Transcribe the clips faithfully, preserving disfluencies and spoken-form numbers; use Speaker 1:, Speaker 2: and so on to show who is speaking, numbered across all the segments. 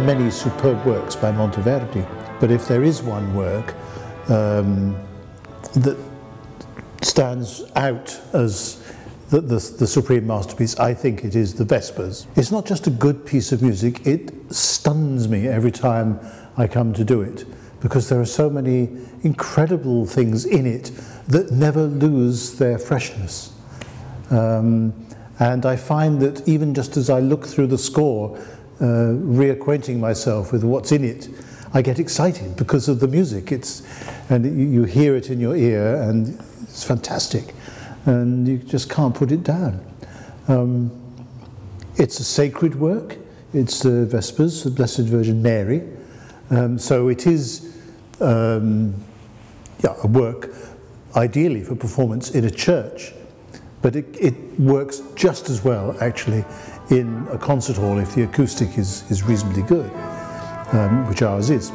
Speaker 1: many superb works by Monteverdi, but if there is one work um, that stands out as the, the, the supreme masterpiece, I think it is the Vespers. It's not just a good piece of music, it stuns me every time I come to do it, because there are so many incredible things in it that never lose their freshness. Um, and I find that even just as I look through the score, uh, reacquainting myself with what's in it, I get excited because of the music. It's, and you, you hear it in your ear, and it's fantastic, and you just can't put it down. Um, it's a sacred work. It's the Vespers, the Blessed Virgin Mary. Um, so it is um, yeah, a work ideally for performance in a church, but it, it works just as well actually in a concert hall if the acoustic is, is reasonably good, um, which ours is.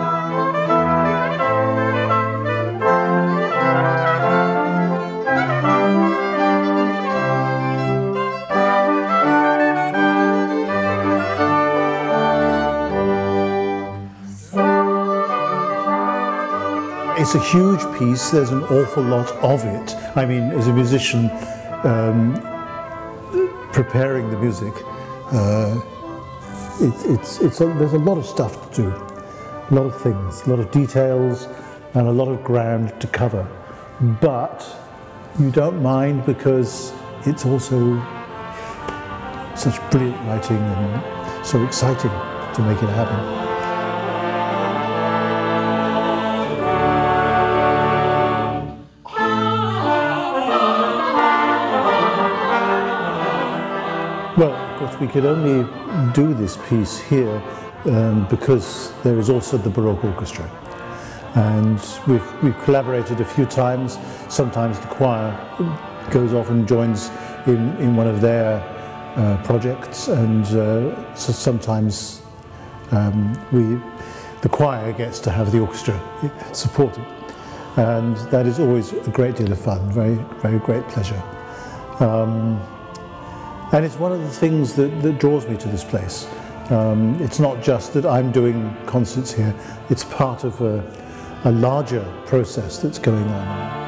Speaker 1: It's a huge piece, there's an awful lot of it. I mean, as a musician, um, preparing the music, uh, it, it's, it's a, there's a lot of stuff to do, a lot of things, a lot of details, and a lot of ground to cover. But you don't mind because it's also such brilliant writing and so exciting to make it happen. Well, of course, we could only do this piece here um, because there is also the Baroque Orchestra. And we've, we've collaborated a few times. Sometimes the choir goes off and joins in, in one of their uh, projects, and uh, so sometimes um, we, the choir gets to have the orchestra support it. And that is always a great deal of fun, very, very great pleasure. Um, And it's one of the things that, that draws me to this place. Um, it's not just that I'm doing concerts here, it's part of a, a larger process that's going on.